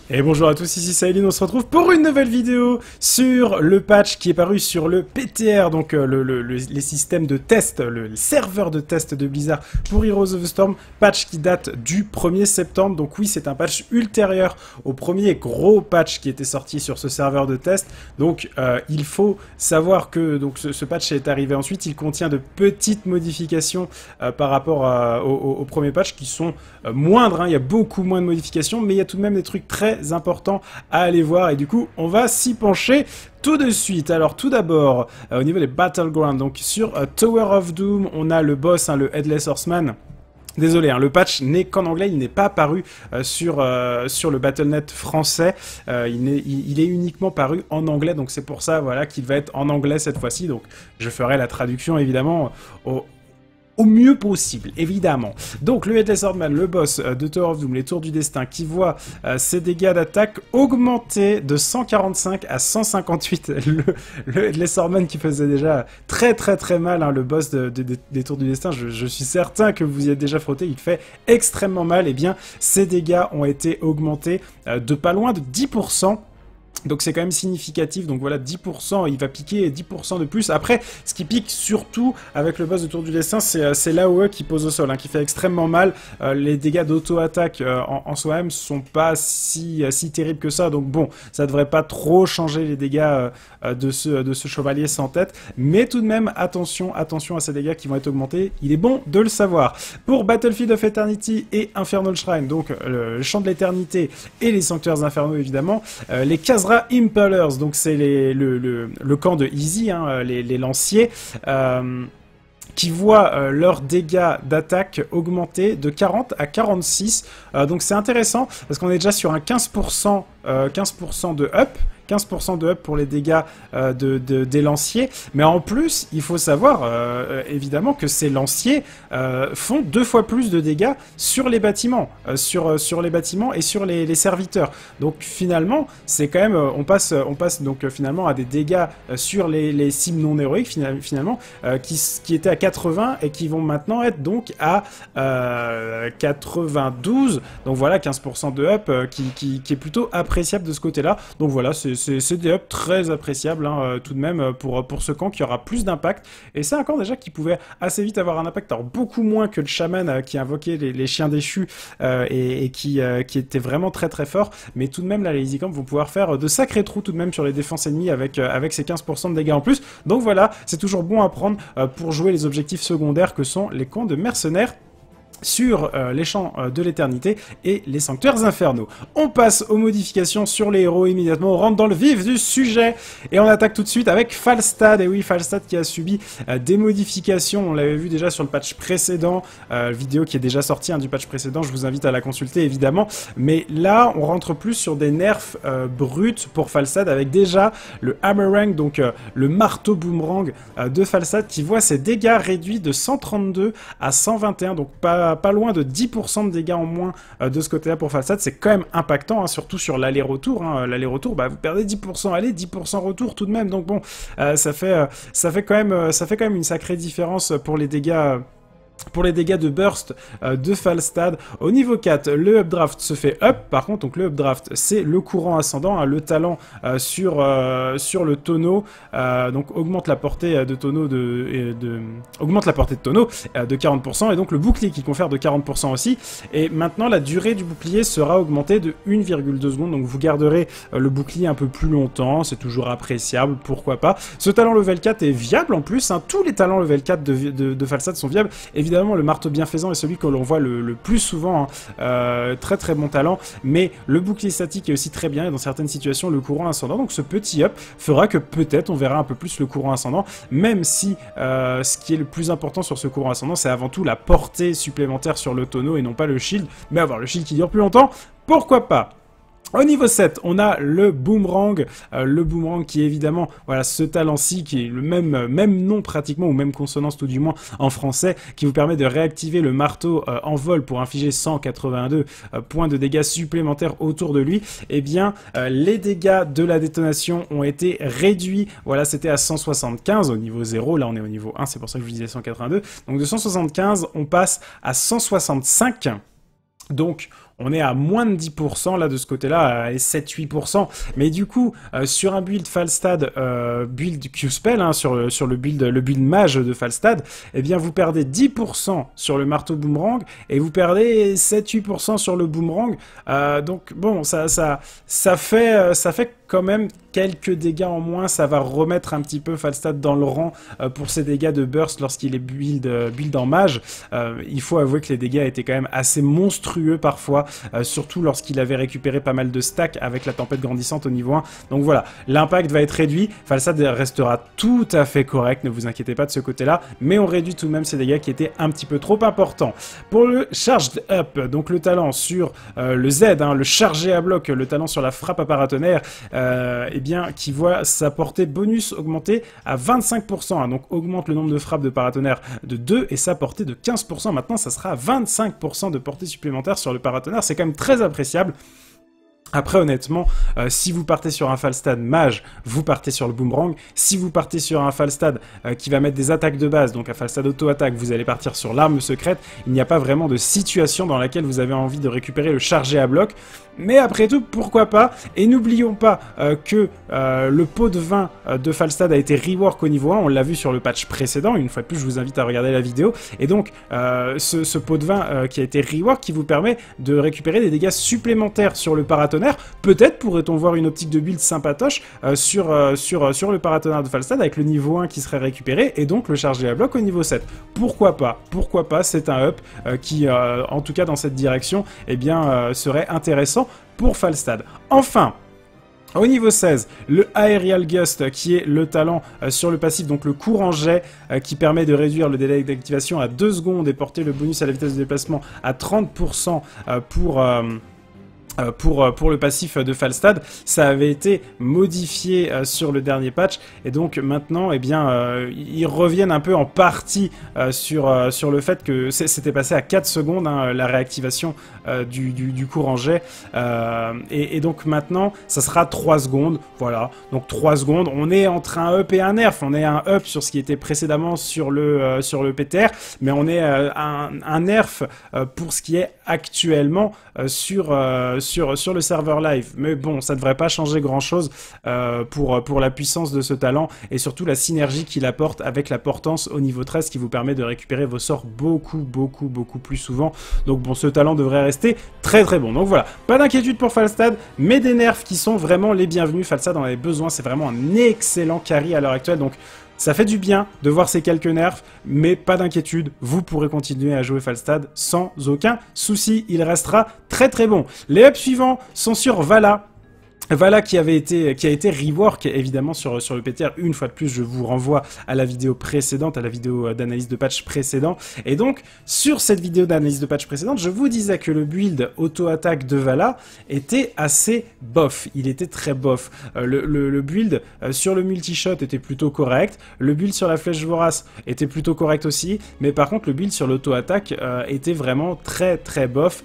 Et bonjour à tous, ici Saïline, on se retrouve pour une nouvelle vidéo sur le patch qui est paru sur le PTR, donc les systèmes de test, le serveur de test de Blizzard pour Heroes of the Storm, patch qui date du 1er septembre, donc oui c'est un patch ultérieur au premier gros patch qui était sorti sur ce serveur de test, donc il faut savoir que donc, ce patch est arrivé ensuite, il contient de petites modifications par rapport au premier patch qui sont moindres, hein. Il y a beaucoup moins de modifications, mais il y a tout de même des trucs très important à aller voir et du coup on va s'y pencher tout de suite. Alors tout d'abord au niveau des Battlegrounds, donc sur Tower of Doom on a le boss, hein, le Headless Horseman. Désolé, hein, le patch n'est qu'en anglais, il n'est pas paru sur le Battle.net français, il est uniquement paru en anglais, donc c'est pour ça voilà, qu'il va être en anglais cette fois-ci, donc je ferai la traduction évidemment au mieux possible, évidemment. Donc le Headless Horseman, le boss de Tower of Doom, les Tours du Destin, qui voit ses dégâts d'attaque augmenter de 145 à 158. Le Headless Horseman qui faisait déjà très mal, hein, le boss des Tours du Destin, je suis certain que vous y êtes déjà frotté, il fait extrêmement mal, et bien ses dégâts ont été augmentés de pas loin de 10%. Donc c'est quand même significatif, donc voilà 10%, il va piquer 10% de plus. Après, ce qui pique surtout avec le boss de Tour du Destin, c'est l'AOE qui pose au sol, hein, qui fait extrêmement mal. Les dégâts d'auto-attaque en soi-même sont pas si terribles que ça, donc bon, ça devrait pas trop changer les dégâts de ce chevalier sans tête. Mais tout de même, attention à ces dégâts qui vont être augmentés, il est bon de le savoir. Pour Battlefield of Eternity et Infernal Shrine, donc le champ de l'éternité et les sanctuaires infernaux évidemment, les Khazra Impalers, donc c'est le camp de Easy, hein, les lanciers, qui voient leurs dégâts d'attaque augmenter de 40 à 46. Donc c'est intéressant parce qu'on est déjà sur un 15% de up. 15% de up pour les dégâts des lanciers, mais en plus, il faut savoir évidemment que ces lanciers font 2 fois plus de dégâts sur les bâtiments, sur les bâtiments et sur les serviteurs. Donc finalement, c'est quand même, on passe donc finalement à des dégâts sur les cibles non héroïques finalement, qui étaient à 80 et qui vont maintenant être donc à 92. Donc voilà, 15% de up qui est plutôt appréciable de ce côté-là. Donc voilà, c'est des ups très appréciables, hein, tout de même pour ce camp qui aura plus d'impact. Et c'est un camp déjà qui pouvait assez vite avoir un impact, alors beaucoup moins que le chaman qui invoquait les chiens déchus et qui était vraiment très fort. Mais tout de même là les Easy Camp vont pouvoir faire de sacrés trous tout de même sur les défenses ennemies avec ces 15% de dégâts en plus. Donc voilà, c'est toujours bon à prendre pour jouer les objectifs secondaires que sont les camps de mercenaires sur les champs de l'éternité et les sanctuaires infernaux. On passe aux modifications sur les héros immédiatement, on rentre dans le vif du sujet et on attaque tout de suite avec Falstad. Et oui, Falstad qui a subi des modifications, on l'avait vu déjà sur le patch précédent, vidéo qui est déjà sortie, hein, du patch précédent, je vous invite à la consulter évidemment, mais là on rentre plus sur des nerfs bruts pour Falstad avec déjà le Hammerang, donc le marteau boomerang de Falstad qui voit ses dégâts réduits de 132 à 121, donc pas loin de 10% de dégâts en moins de ce côté-là pour Falstad. C'est quand même impactant, hein, surtout sur l'aller-retour. Hein. L'aller-retour, bah, vous perdez 10% aller, 10% retour tout de même. Donc bon, ça fait quand même une sacrée différence pour les dégâts. Pour les dégâts de burst de Falstad. Au niveau 4, le updraft se fait up. Par contre, donc le updraft, c'est le courant ascendant, hein, le talent sur le tonneau. Donc augmente la portée de tonneau augmente la portée de tonneau de 40%, et donc le bouclier qui confère de 40% aussi. Et maintenant, la durée du bouclier sera augmentée de 1,2 secondes. Donc vous garderez le bouclier un peu plus longtemps. C'est toujours appréciable, pourquoi pas. Ce talent level 4 est viable en plus. Hein, tous les talents level 4 de Falstad sont viables. Évidemment, le marteau bienfaisant est celui que l'on voit le plus souvent, hein. Très bon talent, mais le bouclier statique est aussi très bien, et dans certaines situations, le courant ascendant. Donc ce petit up fera que peut-être on verra un peu plus le courant ascendant, même si ce qui est le plus important sur ce courant ascendant, c'est avant tout la portée supplémentaire sur le tonneau et non pas le shield, mais avoir le shield qui dure plus longtemps, pourquoi pas? Au niveau 7, on a le boomerang qui est évidemment, voilà, ce talent-ci qui est le même nom pratiquement, ou même consonance tout du moins en français, qui vous permet de réactiver le marteau en vol pour infliger 182 points de dégâts supplémentaires autour de lui. Eh bien, les dégâts de la détonation ont été réduits, voilà, c'était à 175 au niveau 0, là on est au niveau 1, c'est pour ça que je vous disais 182, donc de 175, on passe à 165, donc on est à moins de 10% là de ce côté-là, à 7-8%. Mais du coup, sur un build Falstad, build Q-Spell, hein, sur le build mage de Falstad, eh bien vous perdez 10% sur le marteau boomerang et vous perdez 7-8% sur le boomerang. Donc bon, ça fait quand même quelques dégâts en moins, ça va remettre un petit peu Falstad dans le rang pour ses dégâts de burst lorsqu'il est build en mage. Il faut avouer que les dégâts étaient quand même assez monstrueux parfois, surtout lorsqu'il avait récupéré pas mal de stacks avec la tempête grandissante au niveau 1. Donc voilà, l'impact va être réduit, Falstad restera tout à fait correct, ne vous inquiétez pas de ce côté-là, mais on réduit tout de même ces dégâts qui étaient un petit peu trop importants. Pour le Charged Up, donc le talent sur le Z, hein, le chargé à bloc, le talent sur la frappe à paratonnerre, eh bien, qui voit sa portée bonus augmenter à 25%, hein, donc augmente le nombre de frappes de paratonnerre de 2 et sa portée de 15%. Maintenant, ça sera à 25% de portée supplémentaire sur le paratonnerre, c'est quand même très appréciable. Après, honnêtement, si vous partez sur un Falstad mage, vous partez sur le boomerang. Si vous partez sur un Falstad qui va mettre des attaques de base, donc un Falstad auto-attaque, vous allez partir sur l'arme secrète. Il n'y a pas vraiment de situation dans laquelle vous avez envie de récupérer le chargé à bloc. Mais après tout, pourquoi pas? Et n'oublions pas que le pot de vin de Falstad a été rework au niveau 1. On l'a vu sur le patch précédent. Une fois de plus, je vous invite à regarder la vidéo. Et donc, ce pot de vin qui a été rework qui vous permet de récupérer des dégâts supplémentaires sur le paratonnerre. Peut-être pourrait-on voir une optique de build sympatoche sur le paratonnerre de Falstad avec le niveau 1 qui serait récupéré et donc le chargé à bloc au niveau 7. Pourquoi pas? Pourquoi pas? C'est un up qui, en tout cas dans cette direction, eh bien, serait intéressant pour Falstad. Enfin, au niveau 16, le Aerial Gust qui est le talent sur le passif, donc le courant jet qui permet de réduire le délai d'activation à 2 secondes et porter le bonus à la vitesse de déplacement à 30% pour le passif de Falstad. Ça avait été modifié sur le dernier patch et donc maintenant, eh bien, ils reviennent un peu en partie sur le fait que c'était passé à 4 secondes, hein, la réactivation du courant jet et donc maintenant, ça sera 3 secondes, voilà, donc 3 secondes, on est entre un up et un nerf, on est un up sur ce qui était précédemment sur le PTR, mais on est un nerf pour ce qui est actuellement sur le serveur live. Mais bon, ça devrait pas changer grand chose pour la puissance de ce talent et surtout la synergie qu'il apporte avec la portance au niveau 13 qui vous permet de récupérer vos sorts beaucoup plus souvent. Donc bon, ce talent devrait rester très bon. Donc voilà, pas d'inquiétude pour Falstad, mais des nerfs qui sont vraiment les bienvenus. Falstad en avait besoin, c'est vraiment un excellent carry à l'heure actuelle. Donc ça fait du bien de voir ces quelques nerfs, mais pas d'inquiétude, vous pourrez continuer à jouer Falstad sans aucun souci, il restera très bon. Les ups suivants sont sur Vala. Vala qui a été rework évidemment sur le PTR. Une fois de plus, je vous renvoie à la vidéo précédente, à la vidéo d'analyse de patch précédent. Et donc, sur cette vidéo d'analyse de patch précédente, je vous disais que le build auto-attaque de Vala était assez bof. Il était très bof. Le build sur le multi-shot était plutôt correct. Le build sur la flèche vorace était plutôt correct aussi. Mais par contre, le build sur l'auto-attaque était vraiment très bof.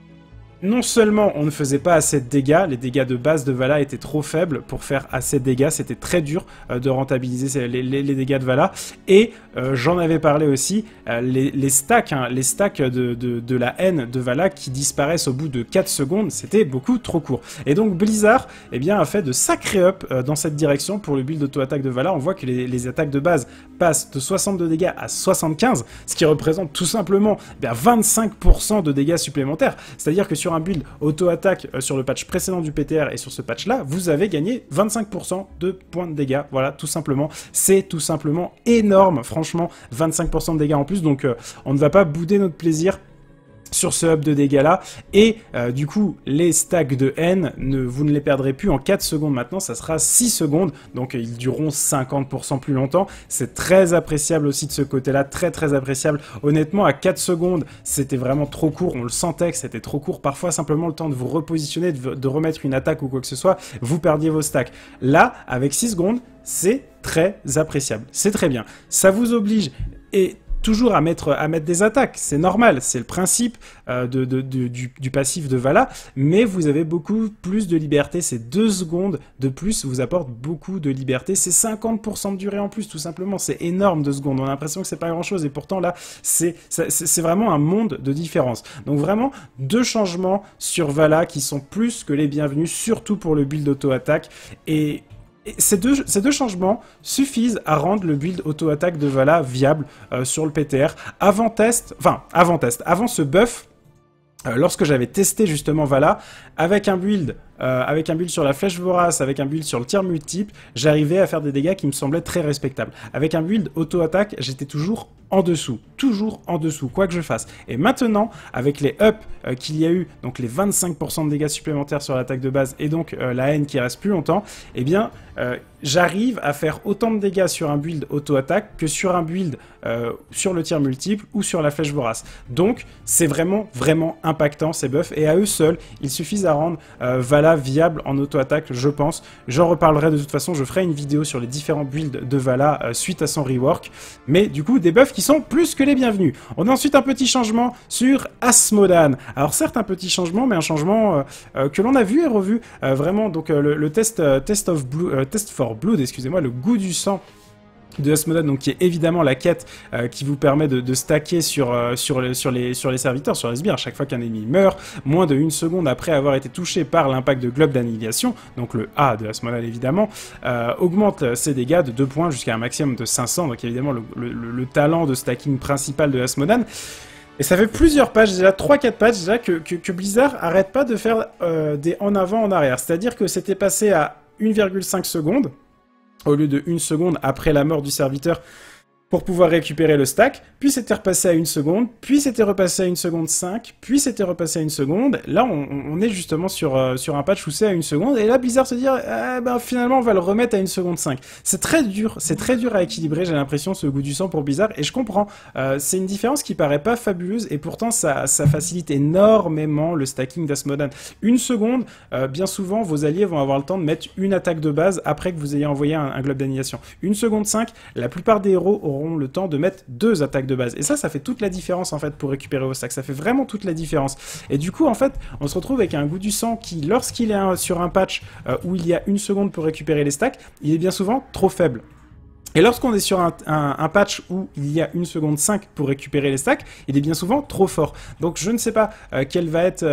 Non seulement on ne faisait pas assez de dégâts, les dégâts de base de Vala étaient trop faibles pour faire assez de dégâts, c'était très dur de rentabiliser les dégâts de Vala, et j'en avais parlé aussi, les stacks, hein, les stacks de la haine de Vala qui disparaissent au bout de 4 secondes, c'était beaucoup trop court. Et donc Blizzard eh bien, a fait de sacrés up dans cette direction pour le build auto-attaque de Vala. On voit que les attaques de base passent de 62 dégâts à 75, ce qui représente tout simplement eh bien, 25% de dégâts supplémentaires, c'est-à-dire que sur un build auto-attaque sur le patch précédent du PTR et sur ce patch-là, vous avez gagné 25% de points de dégâts. Voilà, tout simplement. C'est tout simplement énorme, franchement, 25% de dégâts en plus, donc on ne va pas bouder notre plaisir sur ce up de dégâts là, et du coup les stacks de haine, vous ne les perdrez plus en 4 secondes maintenant, ça sera 6 secondes, donc ils dureront 50% plus longtemps. C'est très appréciable aussi de ce côté là, très appréciable. Honnêtement, à 4 secondes c'était vraiment trop court, on le sentait que c'était trop court, parfois simplement le temps de vous repositionner, de remettre une attaque ou quoi que ce soit, vous perdiez vos stacks. Là, avec 6 secondes, c'est très appréciable, c'est très bien, ça vous oblige, et toujours à mettre des attaques, c'est normal, c'est le principe du passif de Vala, mais vous avez beaucoup plus de liberté, ces 2 secondes de plus vous apportent beaucoup de liberté, c'est 50% de durée en plus tout simplement, c'est énorme 2 secondes, on a l'impression que c'est pas grand chose et pourtant là c'est vraiment un monde de différence. Donc vraiment 2 changements sur Vala qui sont plus que les bienvenus, surtout pour le build auto-attaque et ces deux changements suffisent à rendre le build auto-attaque de Vala viable sur le PTR. Avant ce buff, lorsque j'avais testé justement Vala, avec un build sur la flèche vorace, avec un build sur le tir multiple, j'arrivais à faire des dégâts qui me semblaient très respectables. Avec un build auto-attaque, j'étais toujours en dessous, quoi que je fasse. Et maintenant, avec les ups qu'il y a eu, donc les 25% de dégâts supplémentaires sur l'attaque de base, et donc la haine qui reste plus longtemps, eh bien, j'arrive à faire autant de dégâts sur un build auto-attaque que sur un build sur le tir multiple ou sur la flèche vorace. Donc, c'est vraiment impactant ces buffs, et à eux seuls, ils suffisent à rendre Vala viable en auto-attaque, je pense. J'en reparlerai de toute façon, je ferai une vidéo sur les différents builds de Vala suite à son rework, mais du coup, des buffs qui sont plus que les bienvenus. On a ensuite un petit changement sur Asmodan. Alors certes, un petit changement, mais un changement que l'on a vu et revu vraiment. Donc le test for Blood, excusez-moi, le goût du sang de Asmodan, donc qui est évidemment la quête qui vous permet de stacker sur les serviteurs, sur les sbires, à chaque fois qu'un ennemi meurt, moins de 1 seconde après avoir été touché par l'impact de globe d'annihilation, donc le A de Asmodan évidemment, augmente ses dégâts de 2 points jusqu'à un maximum de 500, donc évidemment le talent de stacking principal de Asmodan. Et ça fait plusieurs pages, déjà 3-4 pages déjà, que Blizzard arrête pas de faire des en avant, en arrière, c'est-à-dire que c'était passé à 1,5 secondes, au lieu de 1 seconde après la mort du serviteur pour pouvoir récupérer le stack, puis c'était repassé à 1 seconde, puis c'était repassé à 1 seconde 5, puis c'était repassé à 1 seconde. Là, on est justement sur un patch où c'est à 1 seconde, et là, Blizzard se dit, finalement, on va le remettre à 1 seconde 5. C'est très dur à équilibrer, j'ai l'impression, ce goût du sang pour Blizzard, et je comprends. C'est une différence qui paraît pas fabuleuse, et pourtant, ça facilite énormément le stacking d'Asmodan. 1 seconde, bien souvent, vos alliés vont avoir le temps de mettre une attaque de base après que vous ayez envoyé un globe d'annihilation. 1 seconde 5, la plupart des héros auront le temps de mettre 2 attaques de base. Et ça fait toute la différence, en fait, pour récupérer vos stacks. Ça fait vraiment toute la différence. Et du coup, en fait, on se retrouve avec un goût du sang qui, lorsqu'il est sur un patch où il y a 1 seconde pour récupérer les stacks, il est bien souvent trop faible. Et lorsqu'on est sur un patch où il y a 1 seconde 5 pour récupérer les stacks, il est bien souvent trop fort. Donc je ne sais pas quel va être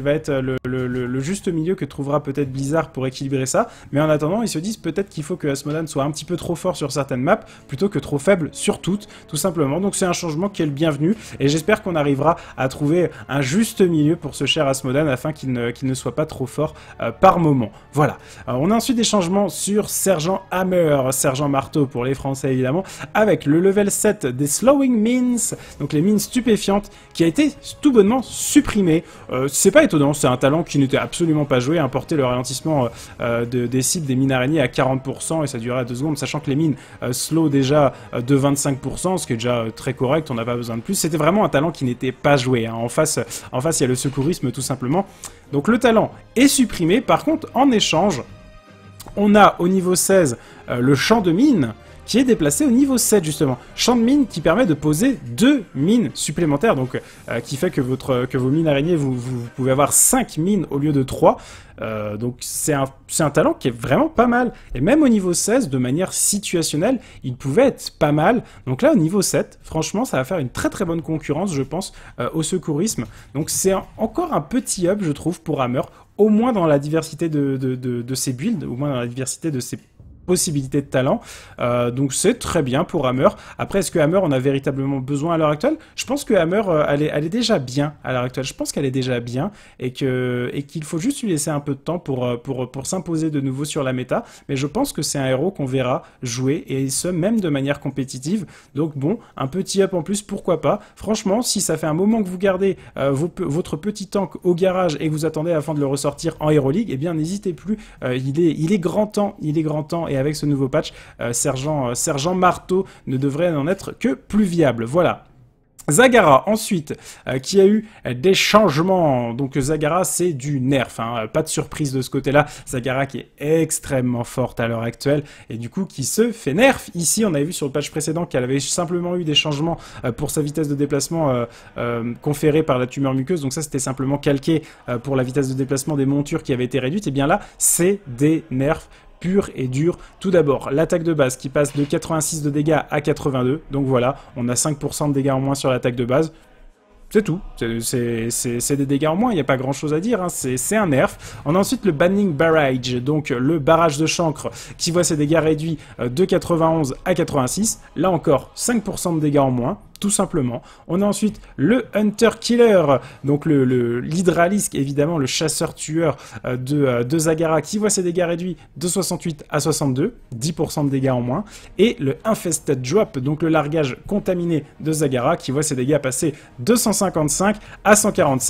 le juste milieu que trouvera peut-être Blizzard pour équilibrer ça, mais en attendant, ils se disent peut-être qu'il faut que Asmodan soit un petit peu trop fort sur certaines maps, plutôt que trop faible sur toutes, tout simplement. Donc c'est un changement qui est le bienvenu, et j'espère qu'on arrivera à trouver un juste milieu pour ce cher Asmodan, afin qu'il ne soit pas trop fort par moment. Voilà. On a ensuite des changements sur Sergent Hammer, Sergent Marteau pour les Français évidemment, avec le level 7 des Slowing Mines, donc les mines stupéfiantes, qui a été tout bonnement supprimé. C'est pas étonnant, c'est un talent qui n'était absolument pas joué, porter le ralentissement des cibles des mines araignées à 40%, et ça durait à 2 secondes, sachant que les mines slow déjà de 25%, ce qui est déjà très correct, on n'a pas besoin de plus. C'était vraiment un talent qui n'était pas joué. En face, il y a le secourisme tout simplement. Donc le talent est supprimé. Par contre, en échange, on a au niveau 16 le champ de mine, qui est déplacé au niveau 7 justement. Champ de mine qui permet de poser 2 mines supplémentaires, donc qui fait que vos mines araignées, vous pouvez avoir 5 mines au lieu de 3. Donc c'est un talent qui est vraiment pas mal. Et même au niveau 16, de manière situationnelle, il pouvait être pas mal. Donc là, au niveau 7, franchement, ça va faire une très bonne concurrence, je pense, au secourisme. Donc c'est encore un petit up, je trouve, pour Hammer, au moins dans la diversité de ses builds, au moins dans la diversité de ses possibilités de talent, donc c'est très bien pour Hammer. Après, est-ce que Hammer en a véritablement besoin à l'heure actuelle? Je pense que Hammer, elle est déjà bien à l'heure actuelle. Je pense qu'elle est déjà bien, et qu'il faut juste lui laisser un peu de temps pour s'imposer de nouveau sur la méta, mais je pense que c'est un héros qu'on verra jouer, et ce, même de manière compétitive. Donc bon, un petit up en plus, pourquoi pas. Franchement, si ça fait un moment que vous gardez votre petit tank au garage, et que vous attendez afin de le ressortir en Hero League, eh bien n'hésitez plus, il est grand temps, et avec ce nouveau patch, Sergent Marteau ne devrait en être que plus viable. Voilà. Zagara, ensuite, qui a eu des changements. Donc Zagara, c'est du nerf, hein. Pas de surprise de ce côté-là. Zagara qui est extrêmement forte à l'heure actuelle, et du coup qui se fait nerf. Ici, on avait vu sur le patch précédent qu'elle avait simplement eu des changements pour sa vitesse de déplacement conférée par la tumeur muqueuse. Donc ça, c'était simplement calqué pour la vitesse de déplacement des montures qui avait été réduite. Et bien là, c'est des nerfs pur et dur. Tout d'abord, l'attaque de base qui passe de 86 de dégâts à 82. Donc voilà, on a 5% de dégâts en moins sur l'attaque de base. C'est tout, c'est des dégâts en moins, il n'y a pas grand chose à dire, hein. C'est un nerf. On a ensuite le Banning Barrage, donc le barrage de chancre qui voit ses dégâts réduits de 91 à 86. Là encore, 5% de dégâts en moins. Tout simplement. On a ensuite le Hunter Killer, donc l'hydralisque, évidemment, le chasseur-tueur de Zagara, qui voit ses dégâts réduits de 68 à 62, 10% de dégâts en moins. Et le Infested Drop, donc le largage contaminé de Zagara, qui voit ses dégâts passer de 155 à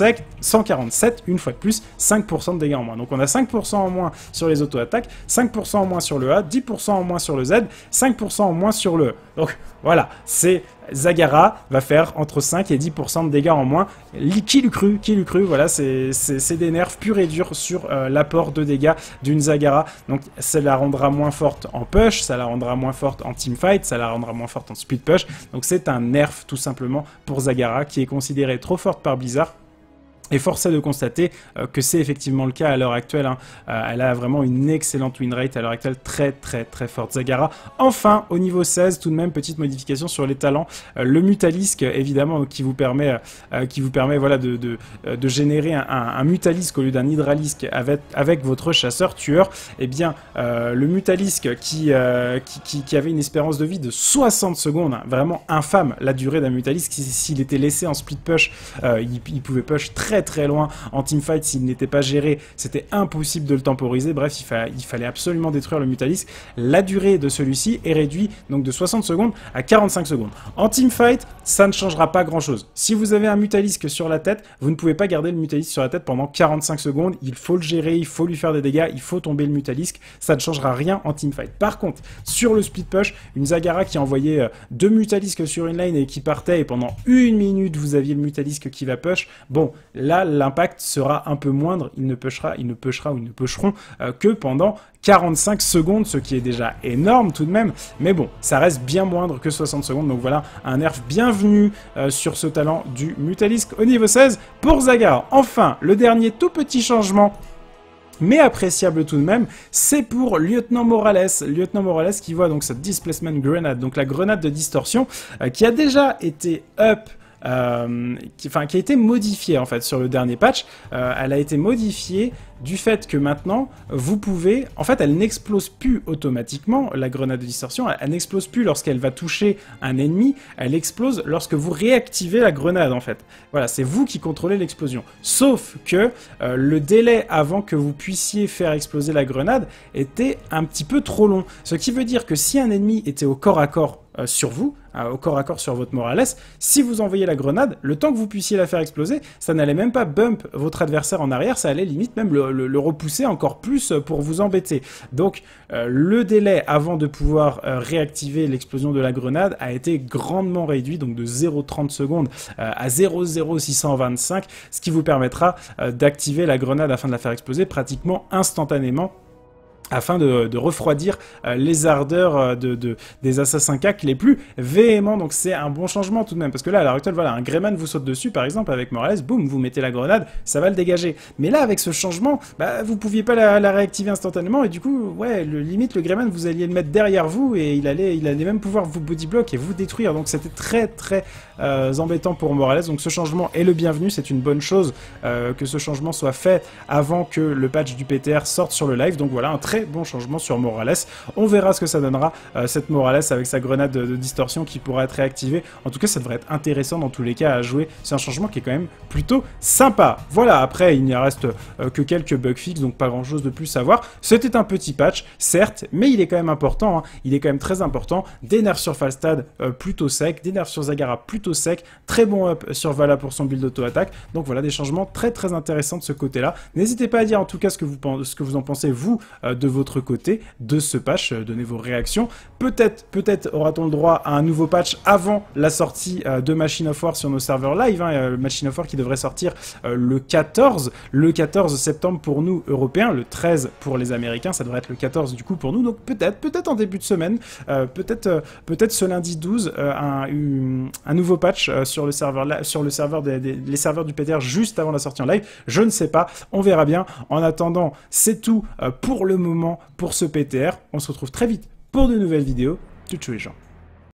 147, une fois de plus, 5% de dégâts en moins. Donc on a 5% en moins sur les auto-attaques, 5% en moins sur le A, 10% en moins sur le Z, 5% en moins sur le E. Donc voilà, c'est Zagara va faire entre 5 et 10% de dégâts en moins. Qui l'eût cru, voilà, c'est des nerfs purs et durs sur l'apport de dégâts d'une Zagara. Donc ça la rendra moins forte en push, ça la rendra moins forte en teamfight, ça la rendra moins forte en split push. Donc c'est un nerf tout simplement pour Zagara qui est considérée trop forte par Blizzard. Et force est de constater que c'est effectivement le cas à l'heure actuelle, hein. Elle a vraiment une excellente win rate à l'heure actuelle, très forte Zagara. Enfin, au niveau 16, tout de même, petite modification sur les talents. Le Mutalisque, évidemment, qui vous permet voilà, de générer un Mutalisque au lieu d'un Hydralisque avec votre chasseur-tueur. Eh bien, le Mutalisque qui avait une espérance de vie de 60 secondes, hein, vraiment infâme la durée d'un Mutalisque. S'il était laissé en split push, il pouvait push très loin en teamfight. S'il n'était pas géré, c'était impossible de le temporiser. Bref, il fallait absolument détruire le Mutalisque. La durée de celui-ci est réduite donc de 60 secondes à 45 secondes. En teamfight, ça ne changera pas grand-chose. Si vous avez un Mutalisque sur la tête, vous ne pouvez pas garder le Mutalisque sur la tête pendant 45 secondes. Il faut le gérer, il faut lui faire des dégâts, il faut tomber le Mutalisque. Ça ne changera rien en teamfight. Par contre, sur le split push, une Zagara qui envoyait 2 Mutalisques sur une lane et qui partait, et pendant 1 minute, vous aviez le Mutalisque qui va push. Bon, là, l'impact sera un peu moindre. Il ne pushera ou ils ne pusheront que pendant 45 secondes, ce qui est déjà énorme tout de même. Mais bon, ça reste bien moindre que 60 secondes. Donc voilà, un nerf bienvenu sur ce talent du Mutalisque au niveau 16 pour Zagara. Enfin, le dernier tout petit changement, mais appréciable tout de même, c'est pour Lieutenant Morales. Lieutenant Morales qui voit donc cette Displacement Grenade, donc la grenade de distorsion, qui a déjà été up, qui a été modifiée en fait sur le dernier patch. Elle a été modifiée du fait que maintenant, vous pouvez... En fait, elle n'explose plus automatiquement, la grenade de distorsion. Elle n'explose plus lorsqu'elle va toucher un ennemi. Elle explose lorsque vous réactivez la grenade, en fait. Voilà, c'est vous qui contrôlez l'explosion. Sauf que le délai avant que vous puissiez faire exploser la grenade était un petit peu trop long. Ce qui veut dire que si un ennemi était au corps à corps sur vous, au corps à corps sur votre Morales, si vous envoyez la grenade, le temps que vous puissiez la faire exploser, ça n'allait même pas bump votre adversaire en arrière, ça allait limite même le repousser encore plus pour vous embêter. Donc le délai avant de pouvoir réactiver l'explosion de la grenade a été grandement réduit, donc de 0,30 secondes à 0,0625, ce qui vous permettra d'activer la grenade afin de la faire exploser pratiquement instantanément, afin de refroidir les ardeurs des assassins CAC les plus véhéments. Donc c'est un bon changement tout de même, parce que là à l'heure actuelle, voilà, un Greyman vous saute dessus par exemple avec Morales, boum, vous mettez la grenade, ça va le dégager. Mais là avec ce changement, bah, vous pouviez pas la réactiver instantanément, et du coup, ouais, limite le Greyman vous alliez le mettre derrière vous, et il allait même pouvoir vous bodyblock et vous détruire. Donc c'était très embêtant pour Morales. Donc ce changement est le bienvenu, c'est une bonne chose que ce changement soit fait avant que le patch du PTR sorte sur le live. Donc voilà, un très bon changement sur Morales. On verra ce que ça donnera, cette Morales avec sa grenade de distorsion qui pourra être réactivée. En tout cas, ça devrait être intéressant dans tous les cas à jouer. C'est un changement qui est quand même plutôt sympa. Voilà, après, il n'y reste que quelques bugs fixes, donc pas grand chose de plus à voir. C'était un petit patch, certes, mais il est quand même important, hein. Il est quand même très important. Des nerfs sur Falstad plutôt sec, des nerfs sur Zagara plutôt sec, très bon up sur Vala pour son build auto-attaque. Donc voilà, des changements très intéressants de ce côté-là. N'hésitez pas à dire en tout cas ce que vous en pensez, vous, de de votre côté de ce patch, donnez vos réactions. Peut-être aura-t-on le droit à un nouveau patch avant la sortie de Machine of War sur nos serveurs live, hein, Machine of War qui devrait sortir le 14 septembre pour nous Européens, le 13 pour les Américains, ça devrait être le 14 du coup pour nous, donc peut-être en début de semaine, peut-être ce lundi 12, un nouveau patch sur le serveur les serveurs du PTR juste avant la sortie en live, je ne sais pas, on verra bien. En attendant, c'est tout pour le moment pour ce PTR, on se retrouve très vite pour de nouvelles vidéos. Tchou tchou les gens.